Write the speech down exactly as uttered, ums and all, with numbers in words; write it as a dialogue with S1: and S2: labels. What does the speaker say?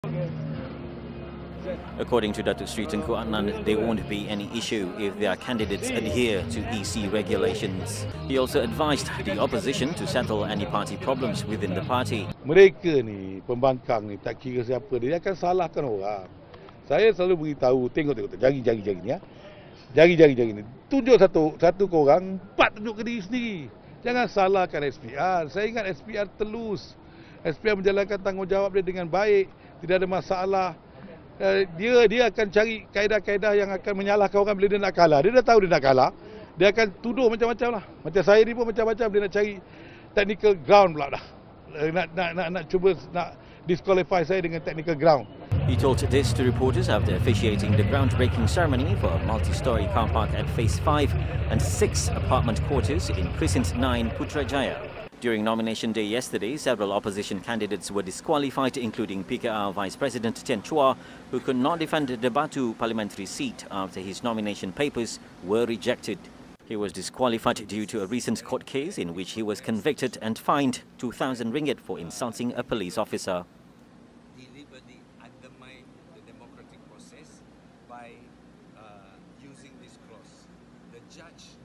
S1: According to Datuk Seri Tengku Adnan, there won't be any issue if their candidates adhere to E C regulations. He also advised the opposition to settle any party problems within the party.
S2: Mereka ni, pembangkang ni, tak kira siapa dia, akan salahkan orang. Saya selalu beritahu, tengok, tengok, jari, jari, jari ni ya. Jari, jari, jari ni. Tunjuk satu, satu korang, empat tunjuk ke diri sendiri. Jangan salahkan S P R. Saya ingat S P R telus. S P R menjalankan tanggungjawab dia dengan baik. Tidak ada masalah. Dia dia akan cari kaedah-kaedah yang akan menyalahkan orang bila dia nak kalah. Dia dah tahu dia nak kalah. Dia akan tuduh macam-macam lah. Macam saya ni pun macam-macam. Dia nak cari technical ground pula dah. Nak, nak, nak, nak cuba nak disqualify saya dengan technical ground.
S1: He told this to reporters after officiating the groundbreaking ceremony for a multi-storey car park at Phase five and six apartment quarters in Precinct nine, Putrajaya. During nomination day yesterday, several opposition candidates were disqualified, including P K R Vice President Tian Chua, who could not defend the Batu parliamentary seat after his nomination papers were rejected. He was disqualified due to a recent court case in which he was convicted and fined two thousand ringgit for insulting a police officer.
S3: Deliberately undermine the democratic process by uh, using this clause. The judge